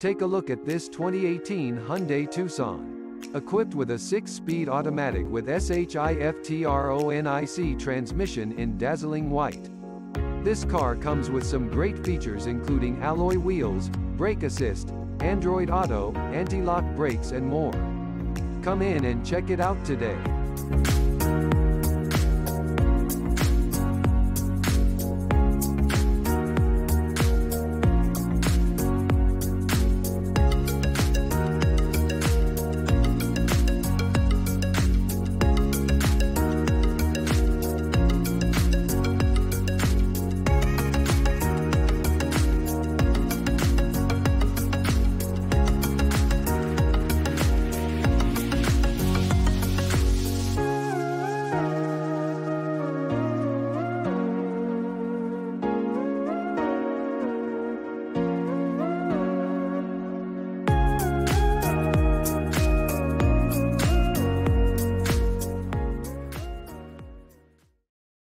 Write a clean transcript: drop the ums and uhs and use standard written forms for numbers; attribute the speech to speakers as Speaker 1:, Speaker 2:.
Speaker 1: Take a look at this 2018 Hyundai Tucson. Equipped with a 6-speed automatic with SHIFTRONIC transmission in dazzling white. This car comes with some great features including alloy wheels, brake assist, Android Auto, anti-lock brakes and more. Come in and check it out today.